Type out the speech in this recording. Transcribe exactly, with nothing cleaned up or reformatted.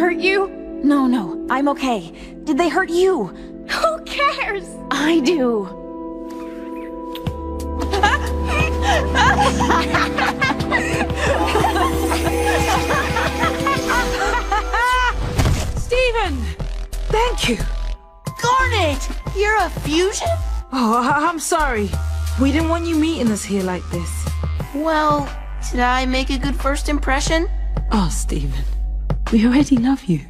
hurt you? No, no, I'm okay. Did they hurt you? Who cares? I do. Steven! Thank you. Garnet! You're a fusion? Oh, I I'm sorry. We didn't want you meeting us here like this. Well, did I make a good first impression? Oh, Steven, we already love you.